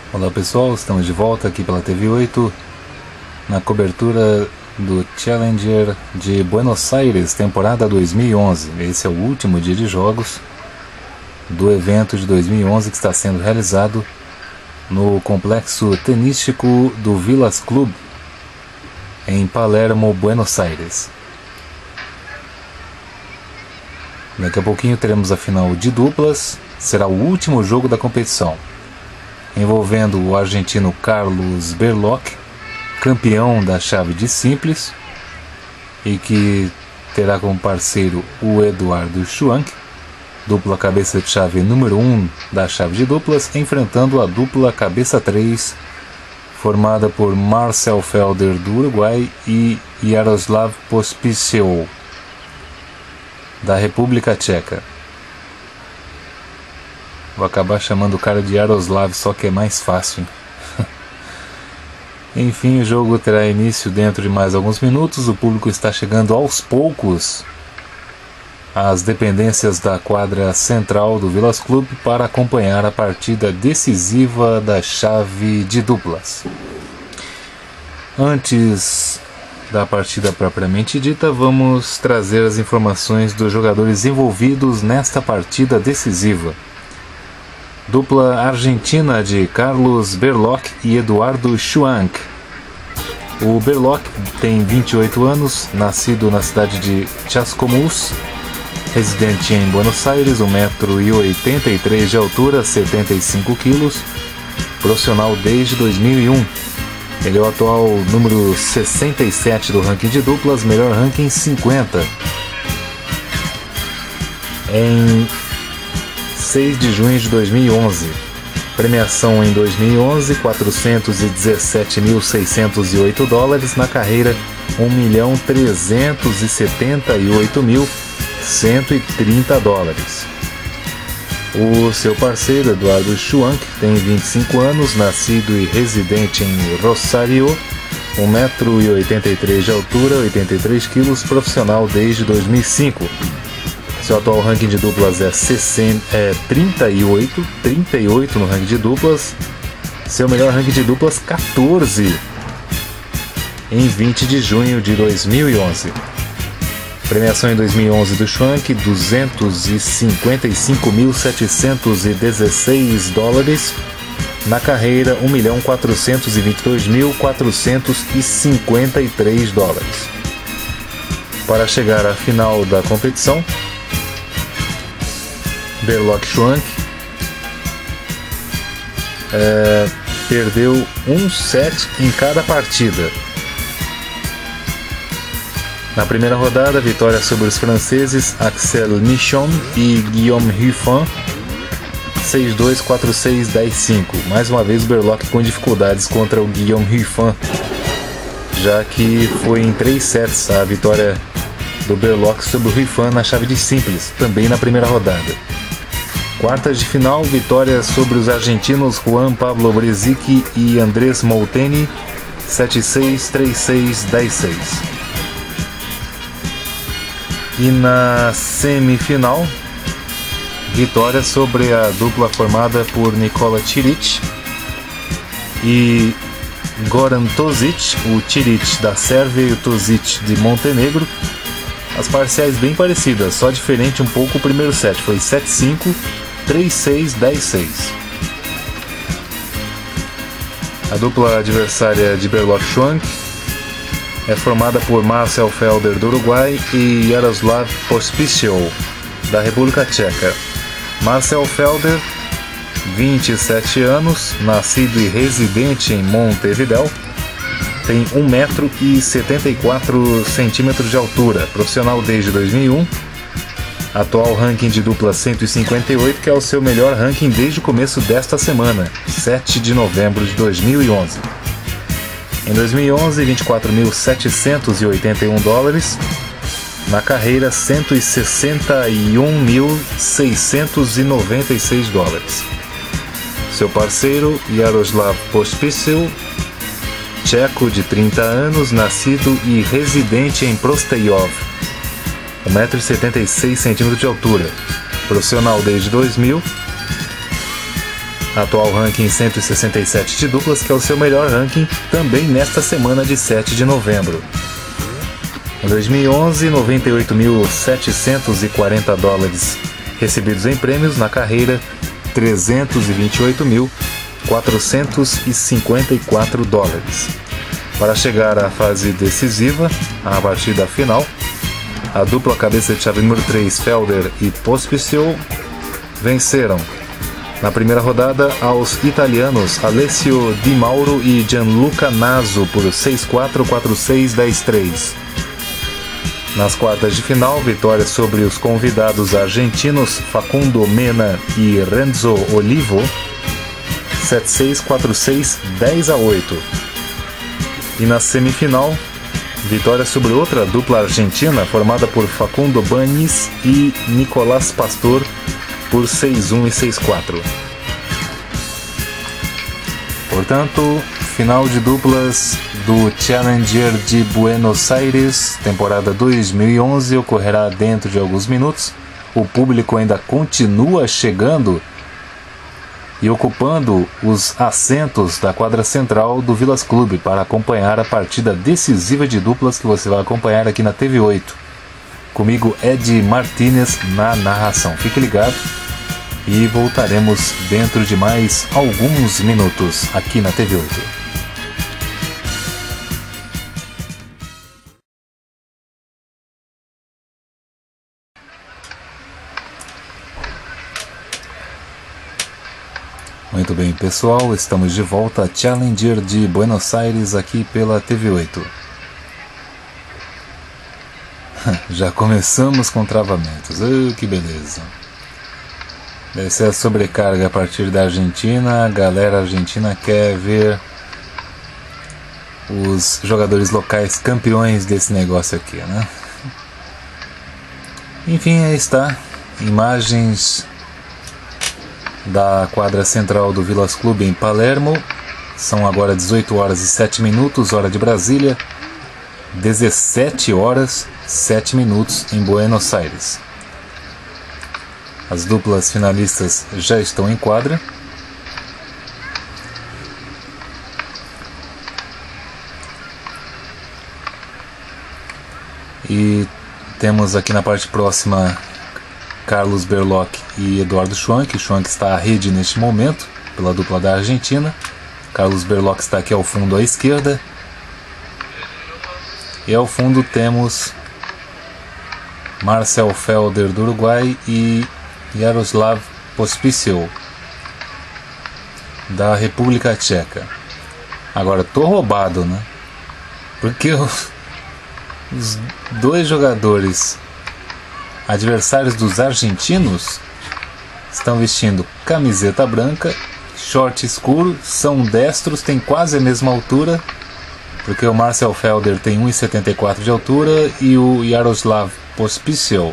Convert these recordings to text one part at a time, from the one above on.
Olá pessoal, estamos de volta aqui pela TV8 na cobertura do Challenger de Buenos Aires, temporada 2011. Esse é o último dia de jogos do evento de 2011 que está sendo realizado no complexo tenístico do Village Club em Palermo, Buenos Aires. Daqui a pouquinho teremos a final de duplas, será o último jogo da competição, envolvendo o argentino Carlos Berloch, campeão da chave de simples, e que terá como parceiro o Eduardo Schwank, dupla cabeça de chave número 1 da chave de duplas, enfrentando a dupla cabeça 3, formada por Marcel Felder do Uruguai e Jaroslav Pospisil da República Tcheca. Vou acabar chamando o cara de Jaroslav, só que é mais fácil. Enfim, o jogo terá início dentro de mais alguns minutos. O público está chegando aos poucos às dependências da quadra central do Village Club para acompanhar a partida decisiva da chave de duplas. Antes da partida propriamente dita, vamos trazer as informações dos jogadores envolvidos nesta partida decisiva. Dupla argentina de Carlos Berloch e Eduardo Schwank. O Berloch tem 28 anos, nascido na cidade de Chascomús, residente em Buenos Aires, 1,83 m de altura, 75 kg, profissional desde 2001. Ele é o atual número 67 do ranking de duplas, melhor ranking 50. Em 6 de junho de 2011. Premiação em 2011, $417.608. Na carreira, $1.378.130. O seu parceiro, Eduardo Schwank, tem 25 anos, nascido e residente em Rosario, 1,83 m de altura, 83 kg, profissional desde 2005. Seu atual ranking de duplas é 38 no ranking de duplas. Seu melhor ranking de duplas, 14, em 20 de junho de 2011. Premiação em 2011 do Schwank, $255.716. Na carreira, $1.422.453. Para chegar à final da competição, Berloch Schwank perdeu um set em cada partida. Na primeira rodada, vitória sobre os franceses Axel Michon e Guillaume Ruffin, 6-2, 4-6, 10-5. Mais uma vez o Berloch com dificuldades contra o Guillaume Ruffin, já que foi em 3 sets a vitória do Berloch sobre o Ruffin na chave de simples, também na primeira rodada. Quartas de final, vitória sobre os argentinos Juan Pablo Brezic e Andrés Molteni, 7-6, 3-6, 10-6. E na semifinal, vitória sobre a dupla formada por Nikola Ciric e Goran Tozic, o Ciric da Sérvia e o Tozic de Montenegro. As parciais bem parecidas, só diferente um pouco o primeiro set, foi 7-5, 3-6, 10-6. A dupla adversária de Berloch Schwank é formada por Marcel Felder do Uruguai e Jaroslav Pospisil da República Tcheca. Marcel Felder, 27 anos, nascido e residente em Montevideo, tem 1,74 m de altura, profissional desde 2001. Atual ranking de dupla 158, que é o seu melhor ranking desde o começo desta semana, 7 de novembro de 2011. Em 2011, $24.781. Na carreira, $161.696. Seu parceiro, Jaroslav Pospisil, tcheco de 30 anos, nascido e residente em Prostejov, 1,76 m de altura, profissional desde 2000. Atual ranking 167 de duplas, que é o seu melhor ranking também nesta semana de 7 de novembro. Em 2011, 98.740 dólares recebidos em prêmios. Na carreira, 328.454 dólares. Para chegar à fase decisiva, à partida final, a dupla cabeça de chave número 3, Felder e Pospisil, venceram na primeira rodada aos italianos Alessio Di Mauro e Gianluca Naso por 6-4, 4-6, 10-3. Nas quartas de final, vitória sobre os convidados argentinos Facundo Mena e Renzo Olivo, 7-6, 4-6, 10-8. E na semifinal, vitória sobre outra dupla argentina formada por Facundo Bañez e Nicolás Pastor por 6-1 e 6-4. Portanto, final de duplas do Challenger de Buenos Aires, temporada 2011, ocorrerá dentro de alguns minutos. O público ainda continua chegando e ocupando os assentos da quadra central do Vilas Clube para acompanhar a partida decisiva de duplas que você vai acompanhar aqui na TV8. Comigo, Ed Martínez na narração. Fique ligado e voltaremos dentro de mais alguns minutos aqui na TV8. Muito bem, pessoal, estamos de volta a Challenger de Buenos Aires aqui pela TV8. Já começamos com travamentos, que beleza. Deve ser a sobrecarga a partir da Argentina. A galera argentina quer ver os jogadores locais campeões desse negócio aqui, né? Enfim, aí está, imagens da quadra central do Vilas Clube em Palermo. São agora 18 horas e 7 minutos, hora de Brasília, 17 horas 7 minutos em Buenos Aires. As duplas finalistas já estão em quadra. E temos aqui na parte próxima Carlos Berlocq e Eduardo Schwank. O Schwank está à rede neste momento, pela dupla da Argentina. Carlos Berlocq está aqui ao fundo à esquerda. E ao fundo temos Marcel Felder do Uruguai e Jaroslav Pospisil da República Tcheca. Agora tô roubado, né? Porque os dois jogadores adversários dos argentinos estão vestindo camiseta branca, short escuro, são destros, têm quase a mesma altura, porque o Marcel Felder tem 1,74 de altura e o Jaroslav Pospisil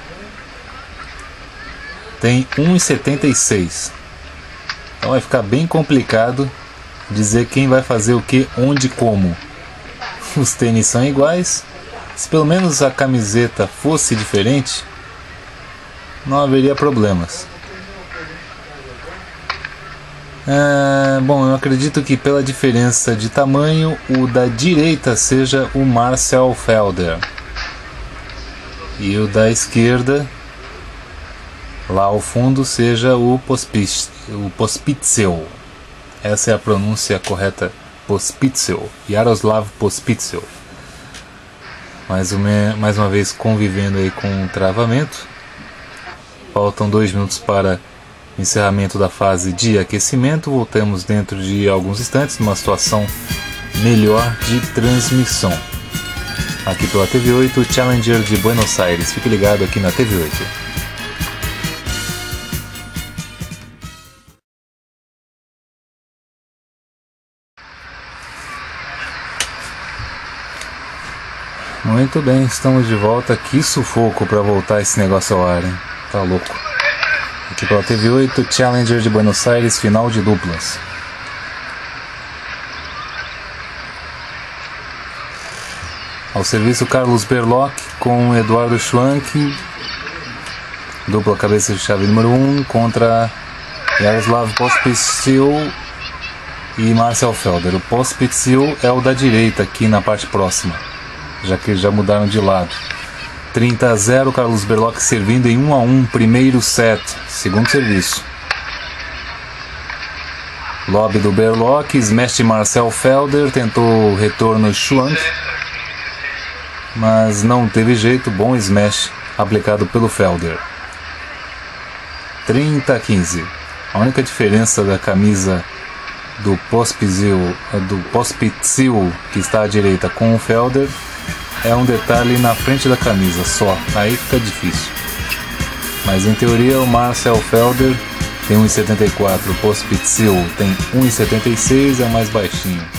tem 1,76. Então vai ficar bem complicado dizer quem vai fazer o que, onde e como. Os tênis são iguais. Se pelo menos a camiseta fosse diferente, não haveria problemas. Bom, eu acredito que pela diferença de tamanho, o da direita seja o Marcel Felder e o da esquerda, lá ao fundo, seja o Pospisil. Essa é a pronúncia correta, Pospisil, Jaroslav Pospisil. Mais uma vez convivendo aí com o travamento. Faltam 2 minutos para encerramento da fase de aquecimento. Voltamos dentro de alguns instantes numa situação melhor de transmissão aqui pela TV8, Challenger de Buenos Aires. Fique ligado aqui na TV8. Muito bem, estamos de volta. Que sufoco para voltar esse negócio ao ar, hein? Tá louco. Aqui pela TV8, Challenger de Buenos Aires, final de duplas. Ao serviço, Carlos Berlocq com Eduardo Schwank. Dupla cabeça de chave número 1 contra Yaroslav Pospisil e Marcel Felder. O Pospisil é o da direita aqui na parte próxima, já que já mudaram de lado. 30-0, Carlos Berlocq servindo em 1-1, primeiro set, segundo serviço. Lob do Berlocq, smash de Marcel Felder, tentou o retorno Schwank, mas não teve jeito, bom smash aplicado pelo Felder. 30-15. A única diferença da camisa do Pospisil, que está à direita, com o Felder, é um detalhe na frente da camisa só, aí fica difícil. Mas em teoria o Marcel Felder tem 1,74, o Pospisil tem 1,76, é mais baixinho.